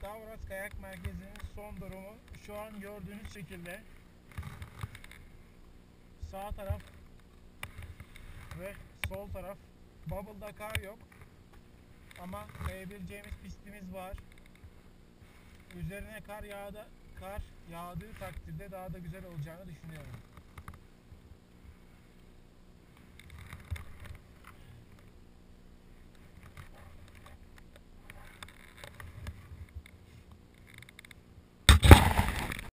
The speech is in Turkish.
Davras Kayak Merkezi'nin son durumu şu an gördüğünüz şekilde. Sağ taraf ve sol taraf Bubble'da kar yok ama kayabileceğimiz pistimiz var. Üzerine kar yağdığı takdirde daha da güzel olacağını düşünüyorum.